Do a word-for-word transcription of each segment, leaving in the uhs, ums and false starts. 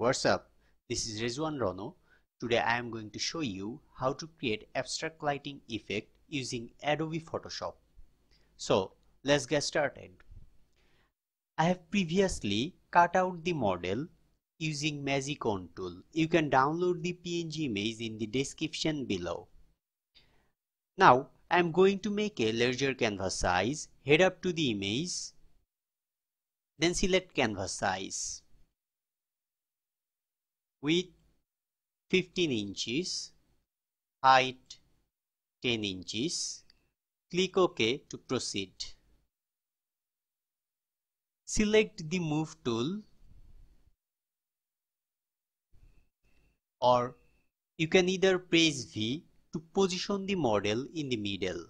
What's up? This is Rezwan Rono. Today I am going to show you how to create abstract lighting effect using Adobe Photoshop. So let's get started. I have previously cut out the model using Magicon tool. You can download the P N G image in the description below. Now I am going to make a larger canvas size. Head up to the image, then select canvas size. Width fifteen inches, height ten inches. Click OK to proceed. Select the Move tool, or you can either press V to position the model in the middle.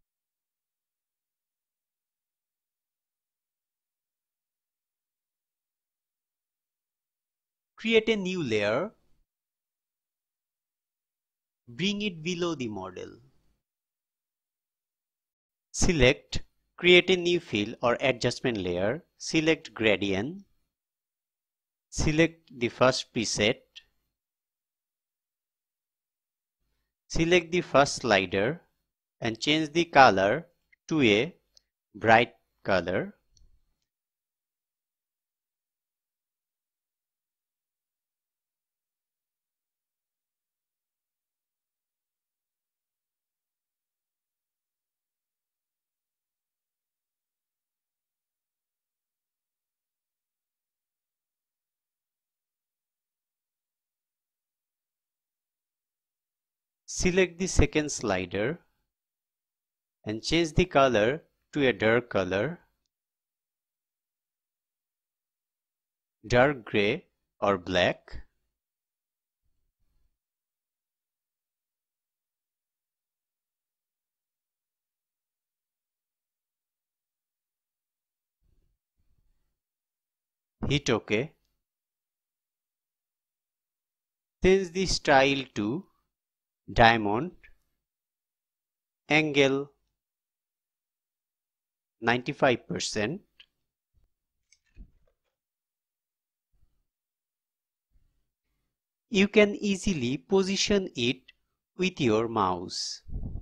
Create a new layer. Bring it below the model. Select Create a new fill or adjustment layer. Select Gradient. Select the first preset. Select the first slider and change the color to a bright color. Select the second slider and change the color to a dark color, dark gray or black. Hit OK. Change the style to diamond, angle ninety-five percent. You can easily position it with your mouse.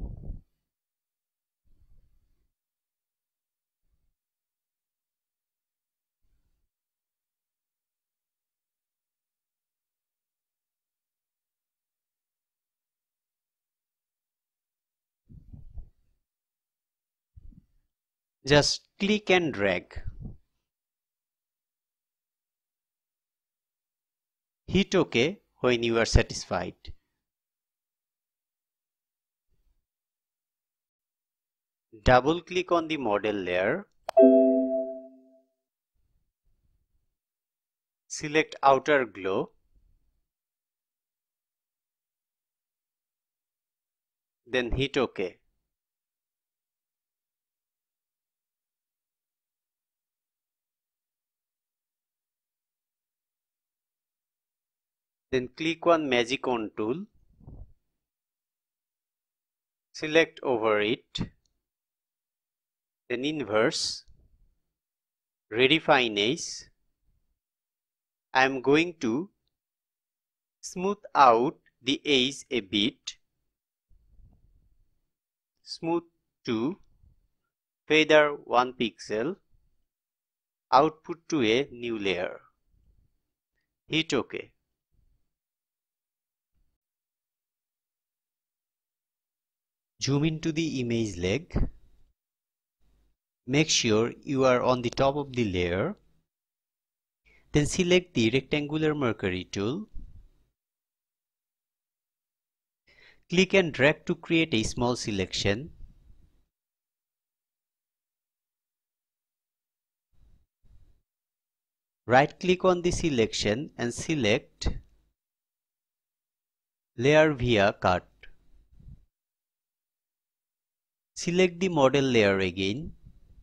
Just click and drag. Hit OK when you are satisfied. Double click on the model layer. Select Outer Glow. Then hit OK. Then click on Magicon tool. Select over it. Then inverse. Redefine edge. I am going to smooth out the edge a bit. Smooth to feather one pixel. Output to a new layer. Hit OK. Zoom into the image leg. Make sure you are on the top of the layer. Then select the rectangular Mercury tool. Click and drag to create a small selection. Right click on the selection and select Layer via Cut. Select the model layer again.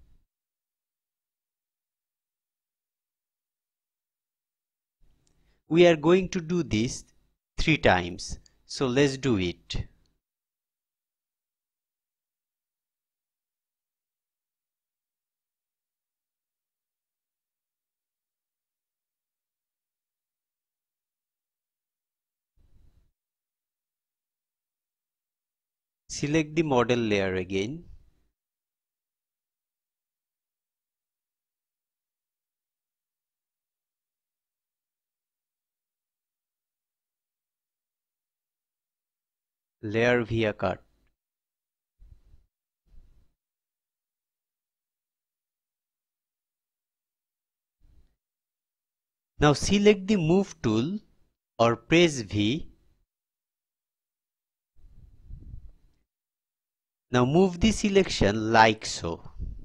We are going to do this three times, so let's do it. Select the model layer again. Layer via cut. Now select the Move tool or press V. Now move the selection like so.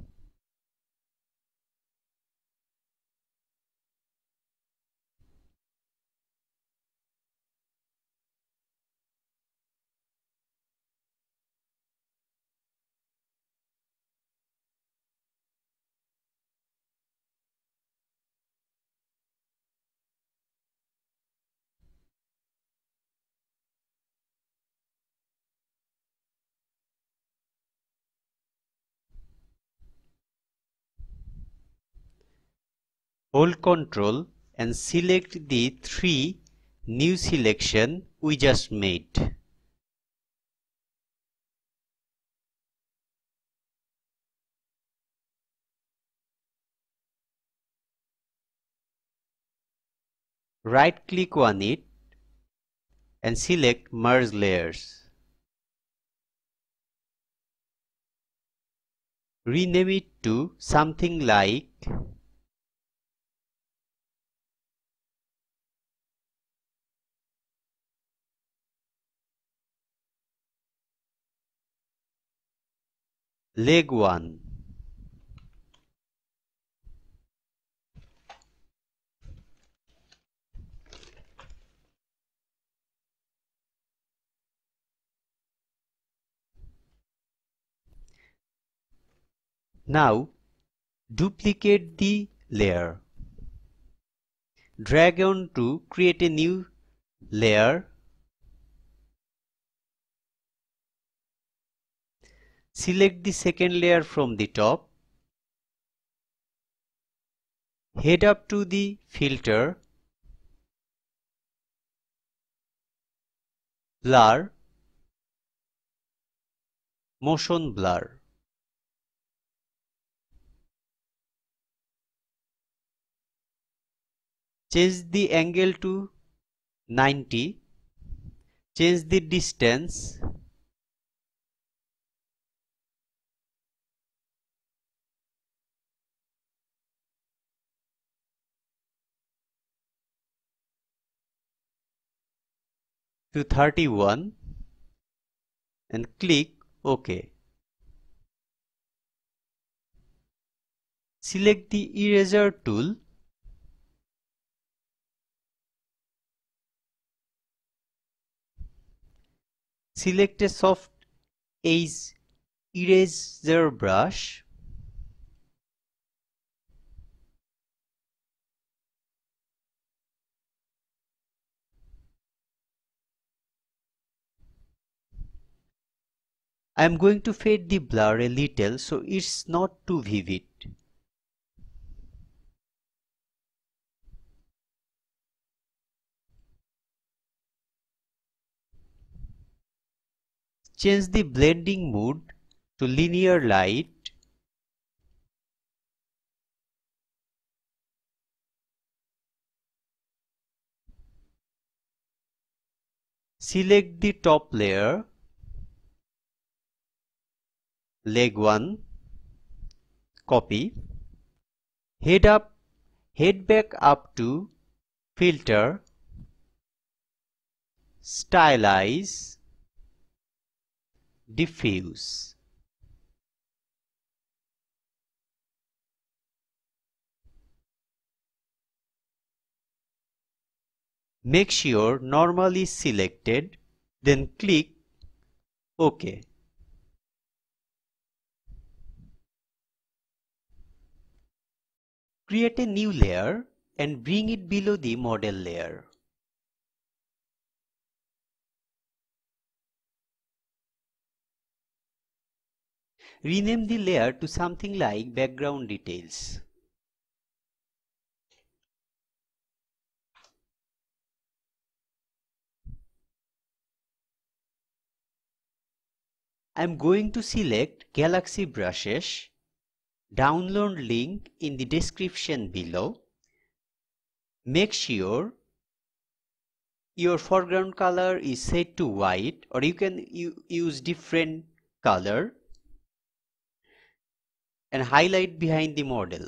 Hold Ctrl and select the three new selection we just made. Right click on it and select Merge Layers. Rename it to something like Leg one. Now duplicate the layer. Drag on to create a new layer. Select the second layer from the top. Head up to the filter, blur, motion blur. Change the angle to ninety. Change the distance to thirty-one and click OK. Select the eraser tool. Select a soft edge eraser brush. I am going to fade the blur a little so it's not too vivid. Change the blending mode to linear light. Select the top layer, leg one, copy. Head up, head back up to filter, stylize, diffuse. Make sure normal is selected, then click OK. Create a new layer and bring it below the model layer. Rename the layer to something like background details. I'm going to select Galaxy Brushes. Download link in the description below. Make sure your foreground color is set to white, or you can use different color, and highlight behind the model.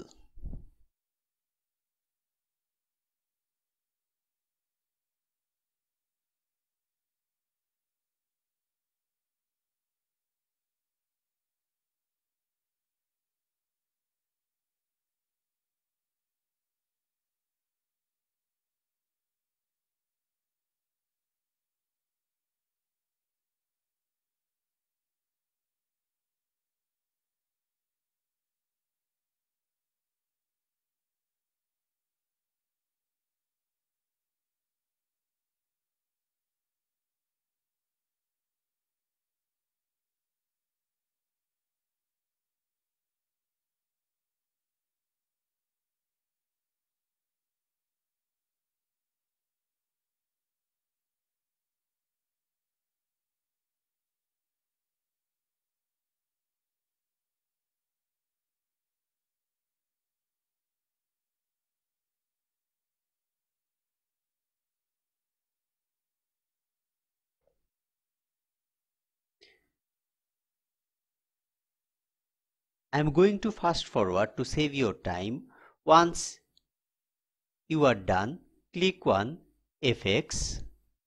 I'm going to fast forward to save your time. Once you are done, click on Effects,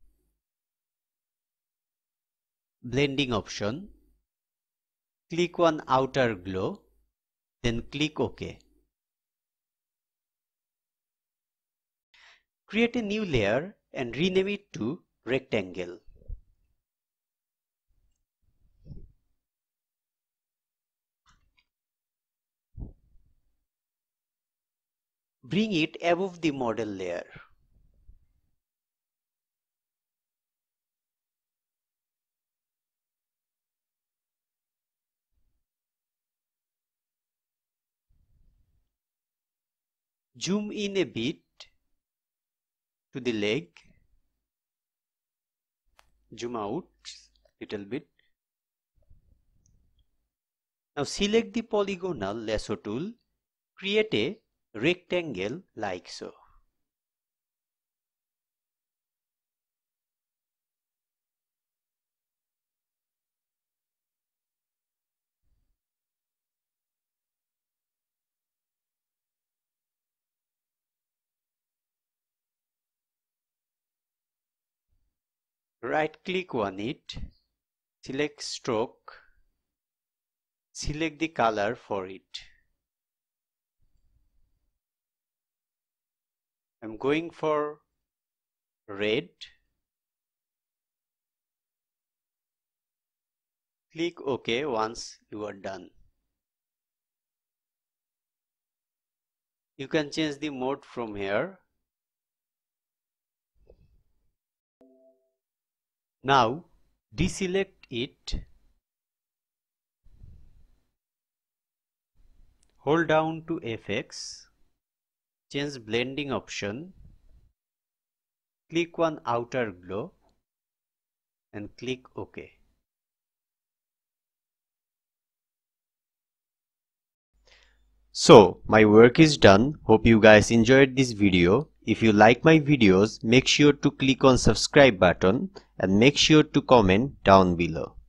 Blending option, click on Outer Glow, then click OK. Create a new layer and rename it to Rectangle. Bring it above the model layer. Zoom in a bit to the leg. Zoom out little bit. Now select the polygonal lasso tool. Create a rectangle like so. Right click on it, select stroke, select the color for it. I'm going for red. Click OK once you are done. You can change the mode from here. Now deselect it. Hold down to F X. Change blending option. Click on Outer Glow and click OK. So my work is done. Hope you guys enjoyed this video. If you like my videos, make sure to click on subscribe button and make sure to comment down below.